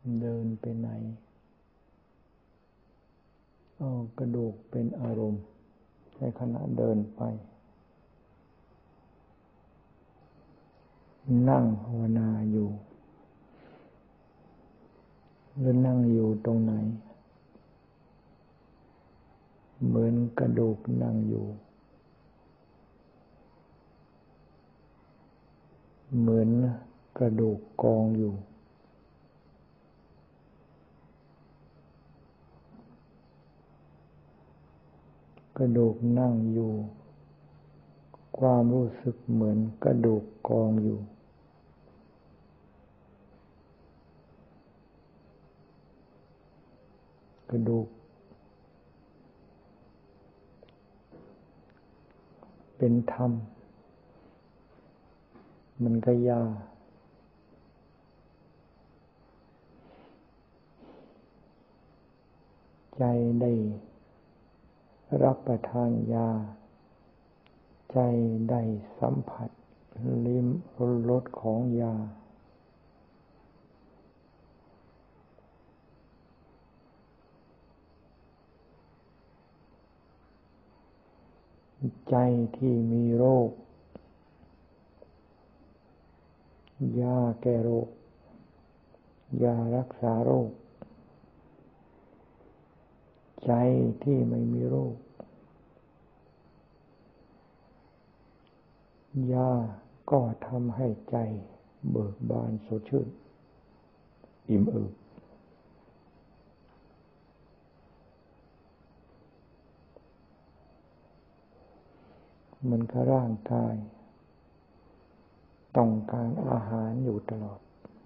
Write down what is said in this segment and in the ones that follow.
เดินไปไหนเอากระดูกเป็นอารมณ์ในขณะเดินไปนั่งภาวนาอยู่หรือนั่งอยู่ตรงไหนเหมือนกระดูกนั่งอยู่เหมือนกระดูกกองอยู่กระดูกนั่งอยู่ความรู้สึกเหมือนกระดูกกองอยู่กระดูกเป็นธรรมมันก็ยาใจได้รับประทานยาใจได้สัมผัสลิ้มรสของยาใจที่มีโรคยาแก้โรคยารักษาโรคใจที่ไม่มีโรคยาก็ทำให้ใจเบิกบานสดชื่นอิ่มเอิบมันก็ร่างกายต้องการอาหารอยู่ตลอด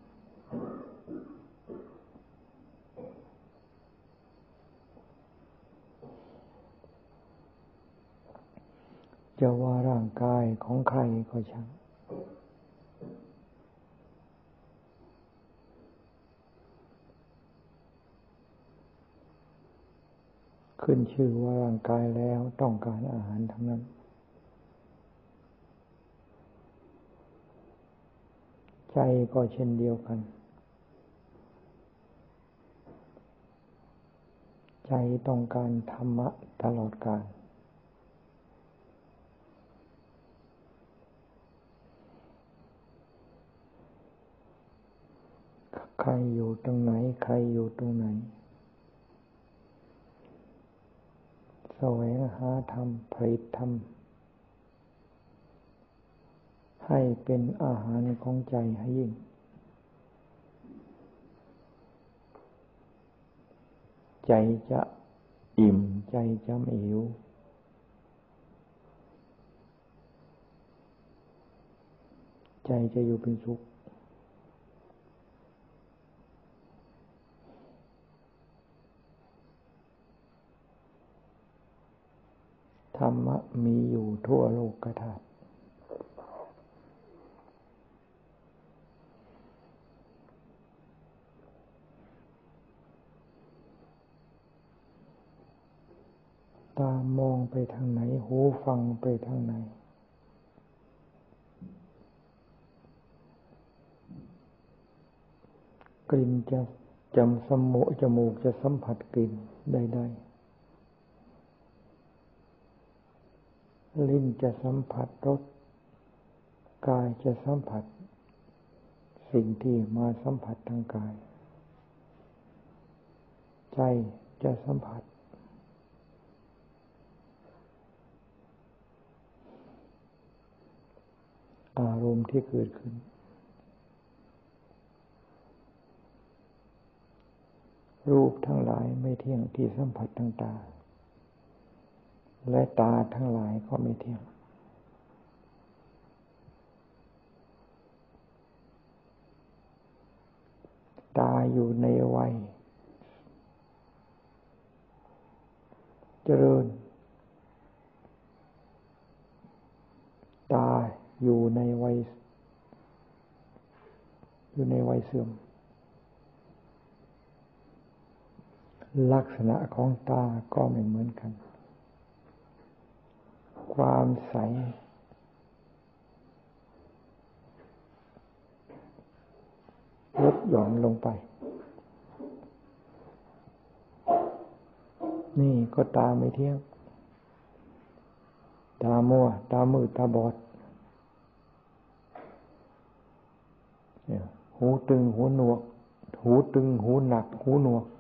จะว่าร่างกายของใครก็ช่างขึ้นชื่อว่าร่างกายแล้วต้องการอาหารทั้งนั้นใจก็เช่นเดียวกันใจต้องการธรรมะตลอดกาลใครอยู่ตรงไหนใครอยู่ตรงไหนแสวงหาธรรมผลิตธรรมให้เป็นอาหารของใจให้ยิ่งใจจะอิ่มใจจะไม่หิวใจจะอยู่เป็นสุขธรรมะมีอยู่ทั่วโลกธาตุตามองไปทางไหนหูฟังไปทางไหนกลิ่นจะจมูกจะสัมผัสกลิ่นใดๆลิ้นจะสัมผัสรสกายจะสัมผัสสิ่งที่มาสัมผัสทางกายใจจะสัมผัสอารมณ์ที่เกิดขึ้นรูปทั้งหลายไม่เที่ยงที่สัมผัสทางตาและตาทั้งหลายก็ไม่เที่ยงตาอยู่ในวัยเจริญตาอยู่ในวัยเสื่อมลักษณะของตาก็ไม่เหมือนกันความใสลดหย่อนลงไปก็ตาไม่เที่ยงตามัวตามืดตาบอดหูตึงหูหนวกหูตึงหูหนักหูหนวก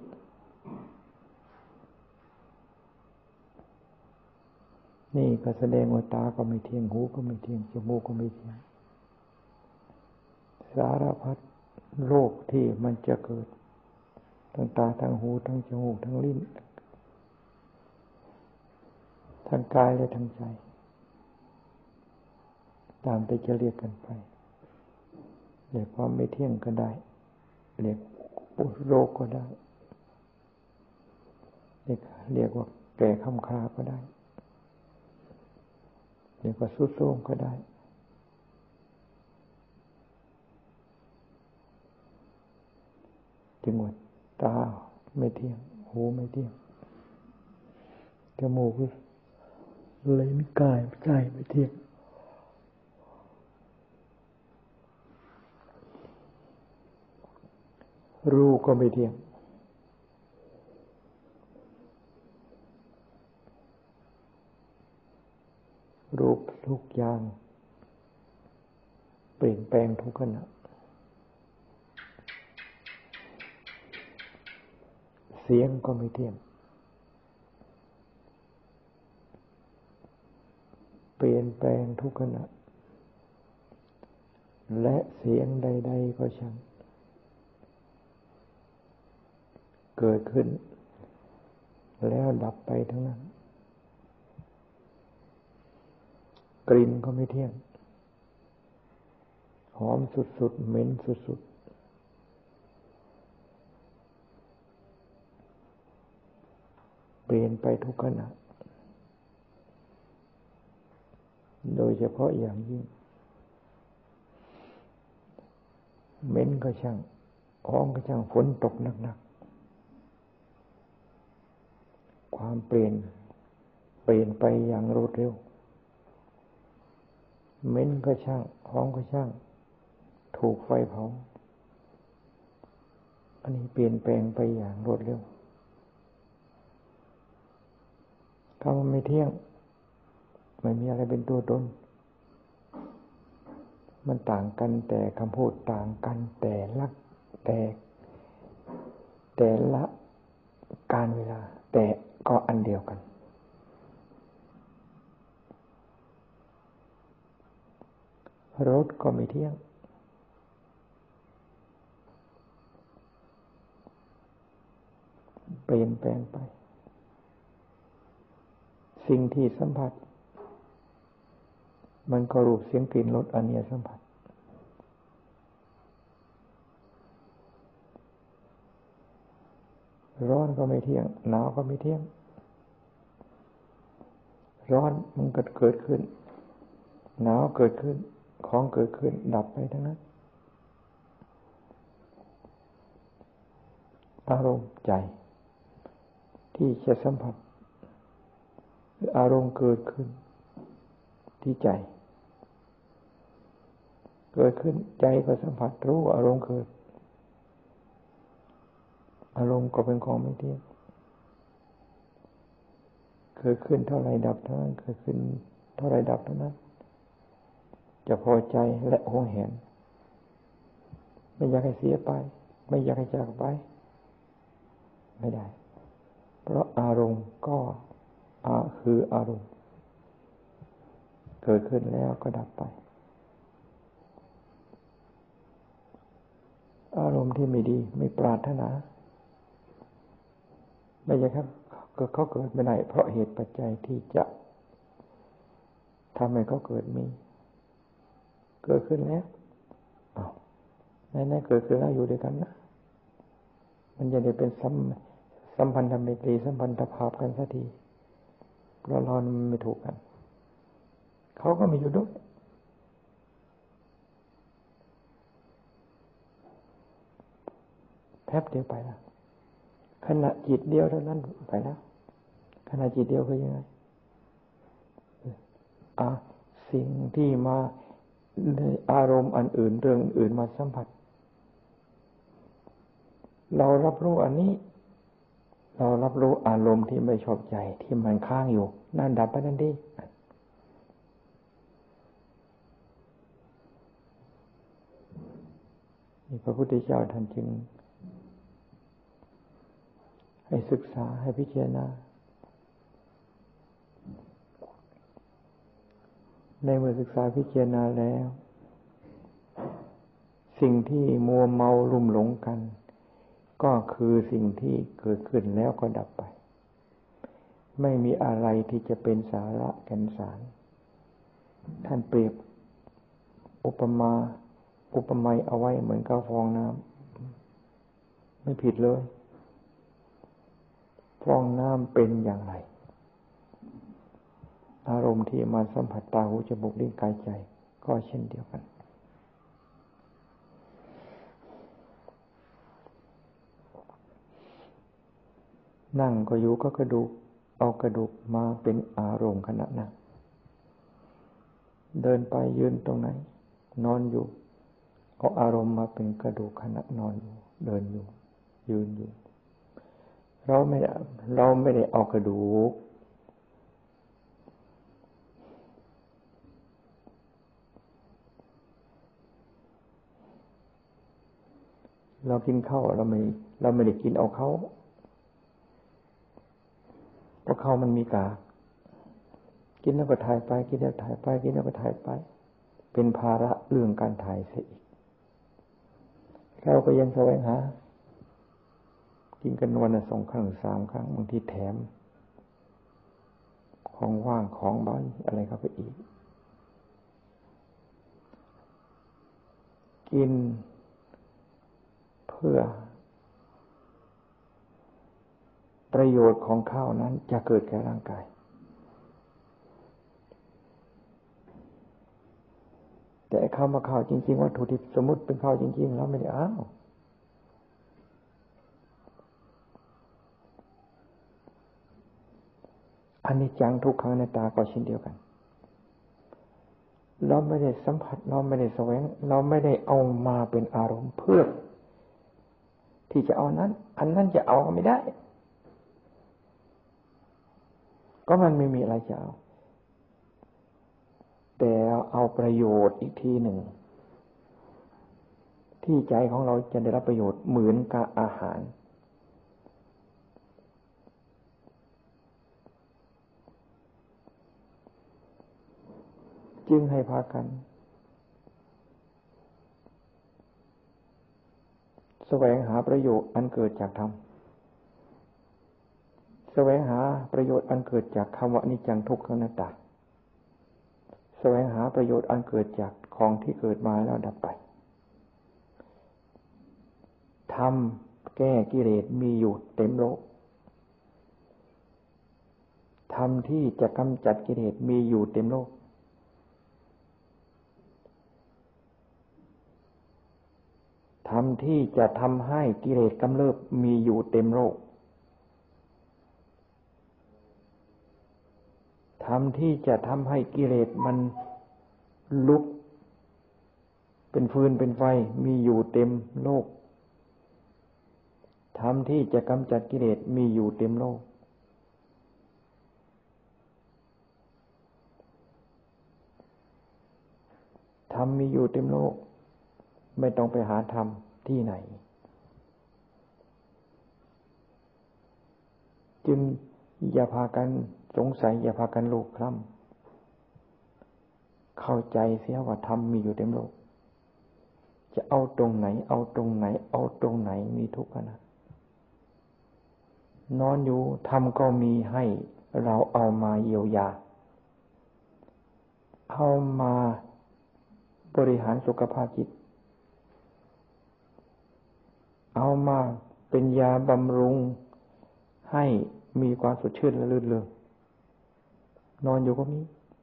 นี่ก็แสดงว่าตาก็ไม่เที่ยงหูก็ไม่เที่ยงจมูกก็ไม่เที่ยงสารพัดโรคที่มันจะเกิดทั้งตาทั้งหูทั้งจมูกทั้งลิ้นทั้งกายและทั้งใจตามไปจะเรียกกันไปเรียกความไม่เที่ยงก็ได้เรียกโรคก็ได้เรียกว่าแก่ค่ำคราก็ได้เรียกว่าทรุดโทรมก็ได้จึงว่าตาไม่เที่ยงหูไม่เที่ยงจมูกลิ้นกายใจไม่เที่ยงรูปก็ไม่เที่ยงรูปทุกอย่างเปลี่ยนแปลงทุกขณะเสียงก็ไม่เที่ยงเปลี่ยนแปลงทุกขณะและเสียงใดๆก็ช่างเกิดขึ้นแล้วดับไปทั้งนั้นกลิ่นก็ไม่เที่ยงหอมสุดๆเหม็นสุดๆเปลี่ยนไปทุกขณะโดยเฉพาะอย่างยิ่งเหม็นก็ช่างหอมก็ช่างฝนตกหนักๆความเปลี่ยนไปอย่างรวดเร็วเหม็นก็ช่างหอมก็ช่างถูกไฟเผาอันนี้เปลี่ยนแปลงไปอย่างรวดเร็วคำว่าไม่เที่ยงไม่มีอะไรเป็นตัวตนมันต่างกันแต่คำพูดต่างกันแต่ละการเวลาแต่ก็อันเดียวกันรถก็ไม่เที่ยงเปลี่ยนแปลงไปสิ่งที่สัมผัสมันก็รูปเสียงกลิ่นรสอันนี้สัมผัสร้อนก็ไม่เที่ยงหนาวก็ไม่เที่ยงร้อนมันก็เกิดขึ้นหนาวเกิดขึ้นของเกิดขึ้นดับไปทั้งนั้นอารมณ์ใจที่จะสัมผัสอารมณ์เกิดขึ้นที่ใจเกิดขึ้นใจก็สัมผัสรู้อารมณ์เกิดอารมณ์ก็เป็นของไม่เที่ยงเกิดขึ้นเท่าไรดับเท่านั้นเกิดขึ้นเท่าไรดับเท่านั้นจะพอใจและหวงแหนไม่อยากให้เสียไปไม่อยากให้จากไปไม่ได้เพราะอารมณ์ก็คืออารมณ์เกิดขึ้นแล้วก็ดับไปอารมณ์ที่ไม่ดีไม่ปรารถนาไม่ใช่ครับเขาเกิดไม่ได้เพราะเหตุปัจจัยที่จะทำให้เขาเกิดมีเกิดขึ้นแล้วนั่นเกิดขึ้นแล้วอยู่ด้วยกันนะมันจะได้เป็นสัมพันธไมตรีสัมพันธภาพกันสักทีเพราะเราไม่ถูกกันเขาก็มีอยู่ด้วยแป๊บเดียวไปแล้วขณะจิตเดียวเท่านั้นไปแล้วขณะจิตเดียวคือยังไงสิ่งที่มาอารมณ์อันอื่นเรื่องอื่นมาสัมผัสเรารับรู้อันนี้เรารับรู้อารมณ์ที่ไม่ชอบใจที่มันค้างอยู่นั่นดับไปทันทีนี่พระพุทธเจ้าท่านจึงให้ศึกษาให้พิจารณาในเมื่อศึกษาพิจารณาแล้วสิ่งที่มัวเมาลุ่มหลงกันก็คือสิ่งที่เกิดขึ้นแล้วก็ดับไปไม่มีอะไรที่จะเป็นสาระแก่นสารท่านเปรียบอุปไมยเอาไว้เหมือนกับฟองน้ำไม่ผิดเลยฟองน้ำเป็นอย่างไรอารมณ์ที่มาสัมผัสตาหูจมูกลิ้นกายใจก็เช่นเดียวกันนั่งก็อยู่ก็กระดูกเอากระดูกมาเป็นอารมณ์ขณะนั่งเดินไปยืนตรงไหนนอนอยู่เอาอารมณ์มาเป็นกระดูกขณะนอนอยู่เดินอยู่ยืนอยู่เราไม่ได้เอากระดูกเรากินข้าวเราไม่ได้กินเอาเขาเพราะเขามันมีกากกินแล้วก็ถ่ายไปกินแล้วถ่ายไปกินแล้วก็ถ่ายไปเป็นภาระเรื่องการถ่ายเสียอีกเราก็ยังแสวงหากินกันวันละ2 ครั้ง 3 ครั้งบางทีแถมของว่างของบ้านอะไรเข้าไปอีกกินเพื่อประโยชน์ของข้าวนั้นจะเกิดแก่ร่างกายแต่คำว่าข้าวจริงๆวัตถุดิบสมมุติเป็นข้าวจริงๆแล้วไม่ได้เอาอนิจจังทุกขังอนัตตาก็เช่นเดียวกันเราไม่ได้สัมผัสเราไม่ได้แสวงเราไม่ได้เอามาเป็นอารมณ์เพื่อที่จะเอานั้นอันนั้นจะเอาก็ไม่ได้ก็มันไม่มีอะไรจะเอาแต่เอาประโยชน์อีกทีหนึ่งที่ใจของเราจะได้รับประโยชน์เหมือนกับอาหารจึงให้พากันแสวงหาประโยชน์อันเกิดจากธรรมแสวงหาประโยชน์อันเกิดจากคำว่าอนิจจังทุกขังอนัตตาแสวงหาประโยชน์อันเกิดจากของที่เกิดมาแล้วดับไปธรรมแก้กิเลสมีอยู่เต็มโลกธรรมที่จะกำจัดกิเลสมีอยู่เต็มโลกธรรมที่จะทำให้กิเลสกำเริบมีอยู่เต็มโลกธรรมที่จะทำให้กิเลสมันลุกเป็นฟืนเป็นไฟมีอยู่เต็มโลกธรรมที่จะกำจัดกิเลสมีอยู่เต็มโลกธรรมมีอยู่เต็มโลกไม่ต้องไปหาธรรมที่ไหนจึงอย่าพากันสงสัยอย่าพากันลูกคล่ำเข้าใจเสียว่าธรรมมีอยู่เต็มโลกจะเอาตรงไหนเอาตรงไหนเอาตรงไหนมีทุกข์นะนอนอยู่ธรรมก็มีให้เราเอามาเยียวยาเอามาบริหารสุขภาพจิตเอามาเป็นยาบำรุงให้มีความสดชื่นและลื่นเริงนอนอยู่ก็มี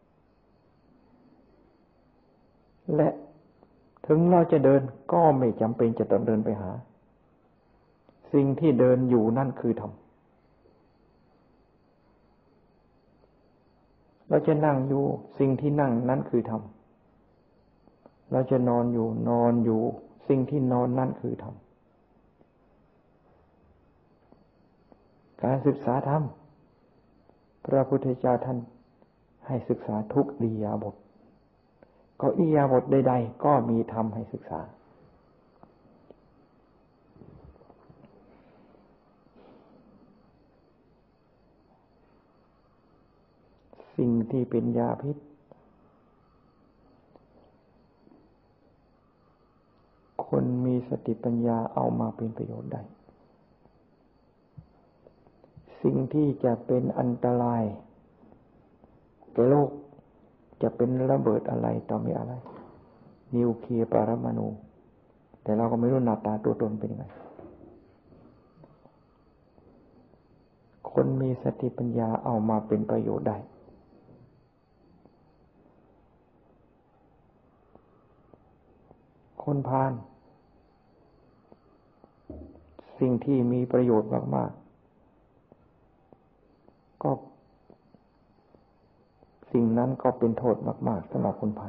และถึงเราจะเดินก็ไม่จำเป็นจะต้องเดินไปหาสิ่งที่เดินอยู่นั่นคือธรรมเราจะนั่งอยู่สิ่งที่นั่งนั่นคือธรรมเราจะนอนอยู่สิ่งที่นอนนั่นคือธรรมการศึกษาธรรมพระพุทธเจ้าท่านให้ศึกษาทุกอิริยาบถก็อิริยาบถใดๆก็มีธรรมให้ศึกษาสิ่งที่เป็นยาพิษคนมีสติปัญญาเอามาเป็นประโยชน์ได้สิ่งที่จะเป็นอันตรายแก่โลกจะเป็นระเบิดอะไรต่อมีอะไรนิวเคลียร์ปรมาณูแต่เราก็ไม่รู้หน้าตาตัวตนเป็นยังไงคนมีสติปัญญาเอามาเป็นประโยชน์ได้คนพาลสิ่งที่มีประโยชน์มากๆก็สิ่งนั้นก็เป็นโทษมากๆสำหรับคนพาล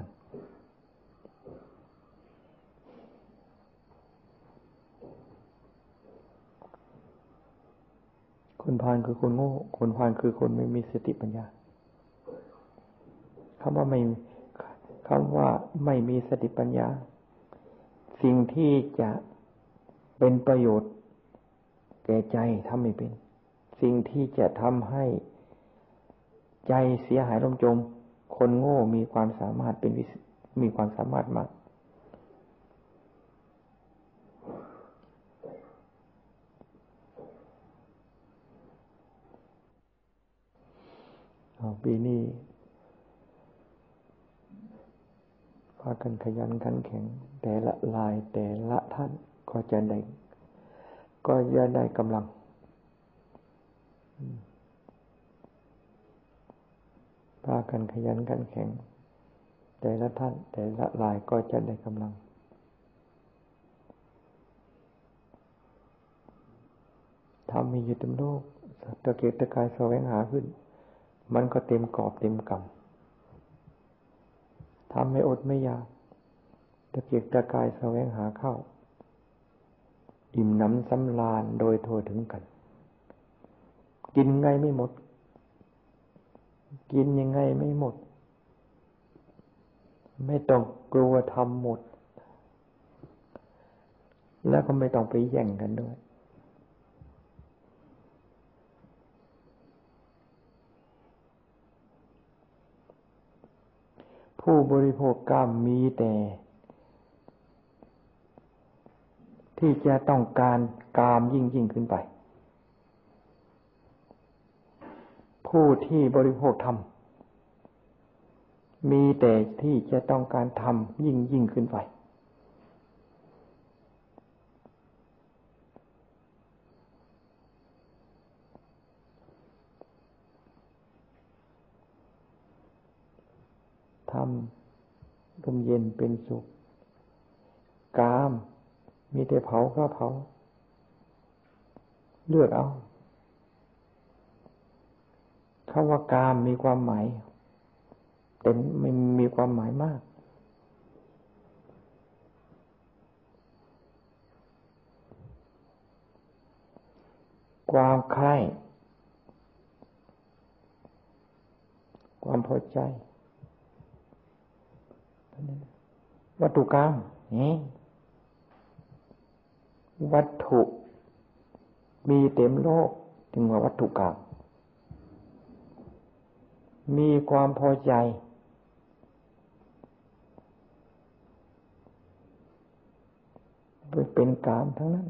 คนพาลคือคนโง่คนพาลคือคนไม่มีสติปัญญาคำว่าไม่มีสติปัญญาสิ่งที่จะเป็นประโยชน์แก่ใจทำไม่เป็นสิ่งที่จะทำให้ใจเสียหายล่มจมคนโง่มีความสามารถมีความสามารถมากปีนี้พากันขยันขันแข็งแต่ละลายแต่ละท่านก็จะได้กำลังพากันขยันขันแข็งแต่ละท่านแต่ละลายก็จะได้กำลังทำมีอยู่เต็มโลกตะเกียกตะกายแสวงหาขึ้นมันก็เต็มกอบเต็มกำทำไม่อดไม่อยากตะเกียกตะกายแสวงหาเข้าอิ่มหนำสำราญโดยทั่วถึงกันกินไงไม่หมดกินยังไงไม่หมดไม่ต้องกลัวทำหมดแล้วก็ไม่ต้องไปแย่งกันด้วยผู้บริโภคกามมีแต่ที่จะต้องการกามยิ่งขึ้นไปผู้ที่บริโภคธรรมมีแต่ที่จะต้องการธรรมยิ่งขึ้นไปธรรมร่มเย็นเป็นสุขกามมีแต่เผาก็เผาเลือกเอาคำว่ากามมีความหมายแต่ไม่มีความหมายมากความใคร่ความพอใจวัตถุกรรมวัตถุมีเต็มโลกถึงว่าวัตถุกรรมมีความพอใจเป็นกามทั้งนั้น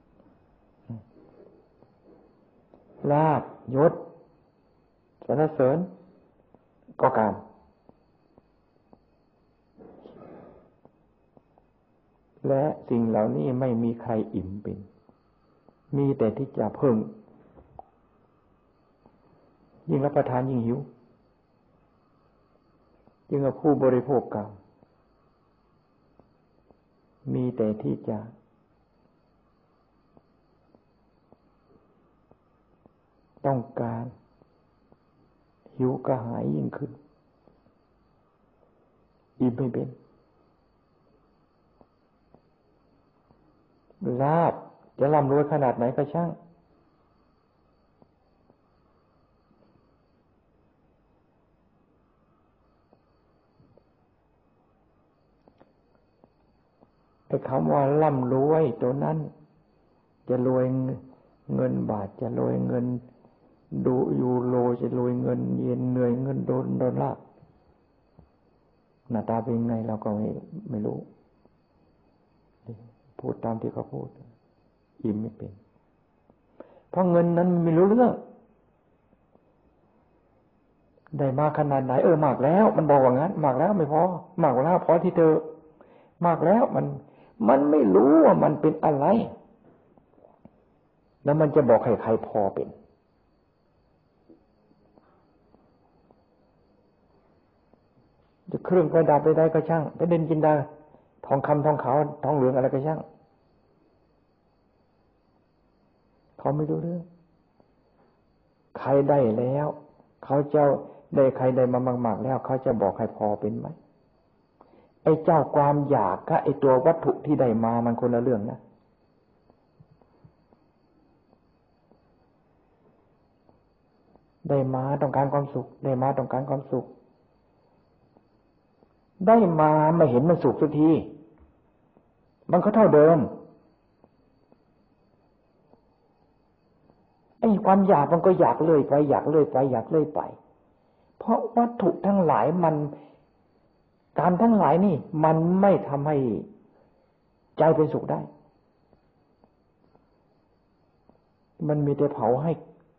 ลาภยศสรรเสริญก็กามและสิ่งเหล่านี้ไม่มีใครอิ่มเป็นมีแต่ที่จะเพิ่มยิ่งรับประทานยิ่งหิวยิ่งกับผู้บริโภคกามมีแต่ที่จะต้องการหิวกระหายยิ่งขึ้นอิ่มไม่เป็นลาภจะร่ำรวยขนาดไหนก็ช่างไอ้คำว่าร่ำรวยตัวนั้นจะรวยเงินบาทจะรวยเงินดูยูโรจะรวยเงินเยนเหนื่อยเงินดอลลาร์หน้าตาเป็นไงเราก็ไม่รู้พูดตามที่เขาพูดอิ่มไม่เป็นเพราะเงินนั้นไม่รู้เรื่องได้มาขนาดไหนมากแล้วมันบอกว่างั้นมากแล้วไม่พอมากกว่าแล้วพอที่เธอมากแล้วมันไม่รู้ว่ามันเป็นอะไรแล้วมันจะบอกให้ใครพอเป็นจะเครื่องประดับใดๆก็ช่างไปเด่นจินดาทองคำทองขาวทองเหลืองอะไรก็ช่างเขาไม่รู้เรื่องใครได้แล้วเขาจะได้ใครได้มามากๆแล้วเขาจะบอกให้พอเป็นไหมไอ้เจ้าความอยากกับไอ้ตัววัตถุที่ได้มามันคนละเรื่องนะได้มาต้องการความสุขได้มาต้องการความสุขได้มาไม่เห็นมันสุขสักทีมันก็เท่าเดิมไอ้ความอยากมันก็อยากเรื่อยไปอยากเรื่อยไปอยากเรื่อยไปเพราะวัตถุทั้งหลายมันการทั้งหลายนี่มันไม่ทำให้ใจเป็นสุขได้มันมีแต่เผาให้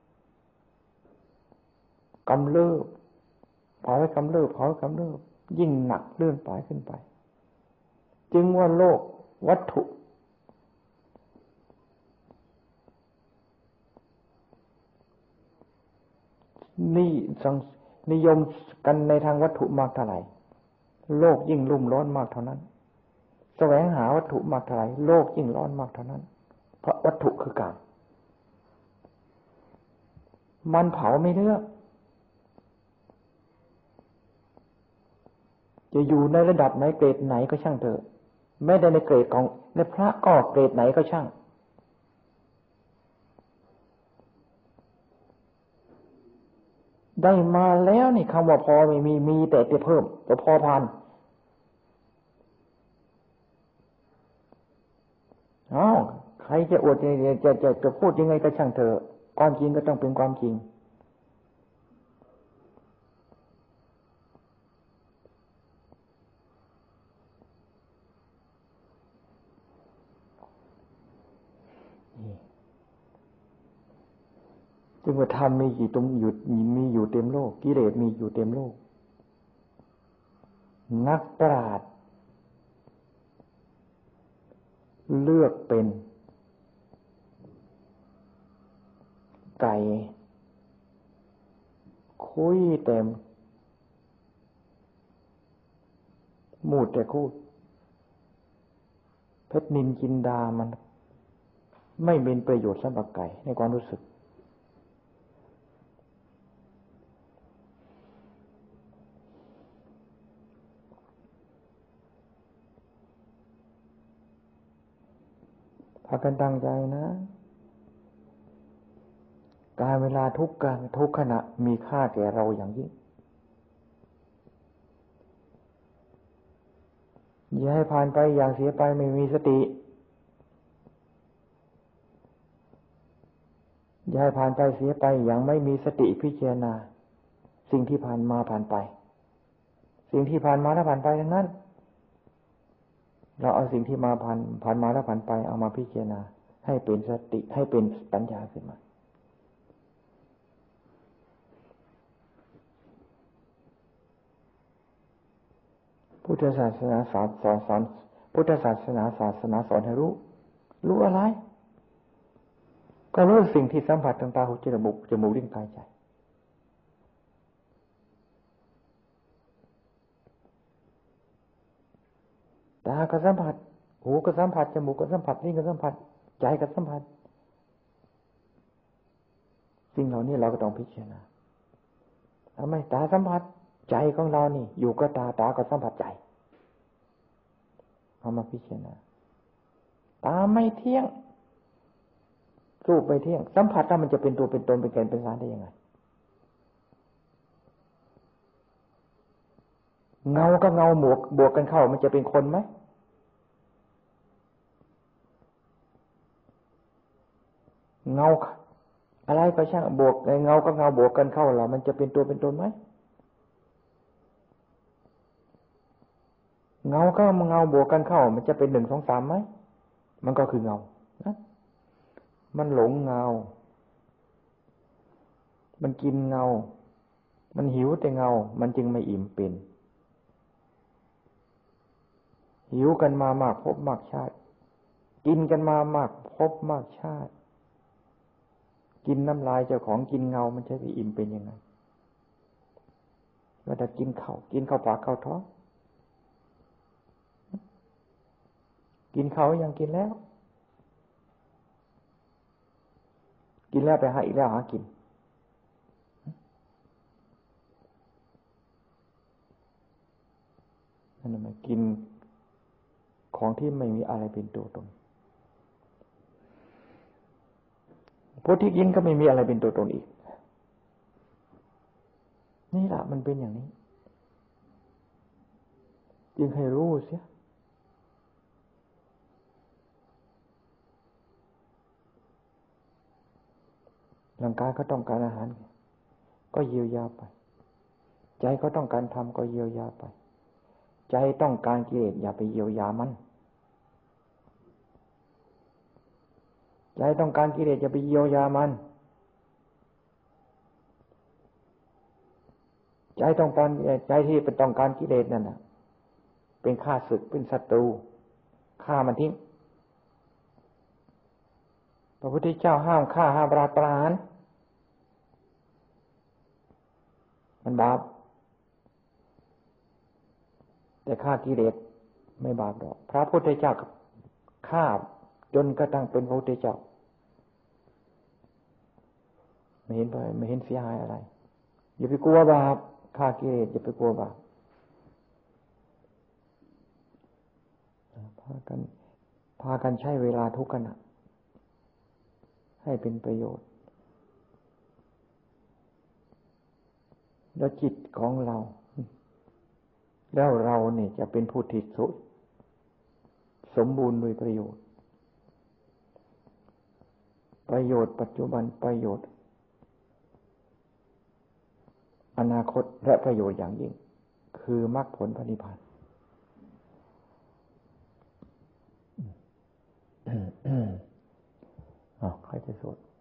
กำเริบเผาให้กำเริบเผาให้กำเริบยิ่งหนักเลื่อนไปขึ้นไปจึงว่าโลกวัตถุนี่นิยมกันในทางวัตถุมากเท่าไหร่โลกยิ่งรุ่มร้อนมากเท่านั้นแสวงหาวัตถุมากเท่าไหร่โลกยิ่งร้อนมากเท่านั้นเพราะวัตถุคือการมันเผาไม่เลือกจะอยู่ในระดับไหนเกรดไหนก็ช่างเถอะแม้แต่ในเกรดของในพระก็เกรดไหนก็ช่างได้มาแล้วนี่คำว่าพอไม่มีแต่จะเพิ่มแต่พอพันใครจะอวดจะพูดยังไงก็ช่างเถอะความจริงก็ต้องเป็นความจริงจึงว่าธรรมมีกี่ตรงมีอยู่เต็มโลกกิเลสมีอยู่เต็มโลกนักปราชญ์เลือกเป็นไก่คุยเต็มมูดแต่คูดเพชรนินจินดามันไม่เป็นประโยชน์สำหรับไก่ในความรู้สึกพากันตั้งใจนะการเวลาทุกขณะมีค่าแก่เราอย่างยิ่งอย่าให้ผ่านไปอย่างเสียไปไม่มีสติอย่าให้ผ่านไปเสียไปอย่างไม่มีสติพิจารณาสิ่งที่ผ่านมาผ่านไปสิ่งที่ผ่านมาแล้วผ่านไปทั้งนั้นเราเอาสิ่งที่มาผ่านมาแล้วผ่านไปเอามาพิจารณาให้เป็นสติให้เป็นปัญญาขึ้นมาพุทธศาสนาสอนพุทธศาสนาสอนให้รู้อะไรก็รู้สิ่งที่สัมผัสทางตาหูจมูกลิ้นกายใจตาก็สัมผัสหูก็สัมผัสจมูกก็สัมผัสลิ้นก็สัมผัสใจก็สัมผัสสิ่งเหล่านี้เราก็ต้องพิจารณาทำไมตาสัมผัสใจของเรานี่อยู่กับตาก็สัมผัสใจเอามาพิจารณาตาไม่เที่ยงรูปไม่เที่ยงสัมผัสแล้วมันจะเป็นตัวเป็นตนเป็นแก่นเป็นสารได้ยังไงเงากับเงาบวกกันเข้ามันจะเป็นคนไหมเงาอะไรก็ช่างบวกเงากับเงาบวกกันเข้าแล้วมันจะเป็นตัวเป็นตนไหมเงาก็เงาบวกกันเข้ามันจะเป็น1 2 3ไหมมันก็คือเงานะมันหลงเงามันกินเงามันหิวแต่เงามันจึงไม่อิ่มเป็นหิวกันมามากพบมากชาติกินกันมามากพบมากชาติกินน้ำลายเจ้าของกินเงามันจะไปอิ่มเป็นยังไงว่าแต่กินข้าวปากเข้าท้องกินเขายังกินแล้วไปหาอีกแล้วหากินนั่นมันกินของที่ไม่มีอะไรเป็นตัวตนผู้ที่กินก็ไม่มีอะไรเป็นตัวตนอีกนี่แหละมันเป็นอย่างนี้จึงให้รู้เสียร่างกายก็ต้องการอาหารก็เยียวยาไปใจก็ต้องการทำก็เยียวยาไปใจต้องการกิเลสอย่าไปเยียวยามันใจต้องการกิเลสอย่าไปเยียวยามันใจต้องการใจที่เป็นต้องการกิเลสนั่นน่ะเป็นข้าศึกเป็นศัตรูฆ่ามันทิ้งพระพุทธเจ้าห้ามฆ่าห้ามประหารมันบาปแต่ฆ่ากิเลสไม่บาปหรอกพระพุทธเจ้าฆ่าจนกระทั่งเป็นพระพุทธเจ้าไม่เห็นเสียหายอะไรอย่าไปกลัวบาปฆ่ากิเลสอย่าไปกลัวบาปพากันใช้เวลาทุกขณะให้เป็นประโยชน์แล้วจิตของเราแล้วเราเนี่ยจะเป็นผู้ที่สมบูรณ์ด้วยประโยชน์ปัจจุบันประโยชน์อนาคตและประโยชน์อย่างยิ่งคือมรรคผลพระนิพพานใครจะสวด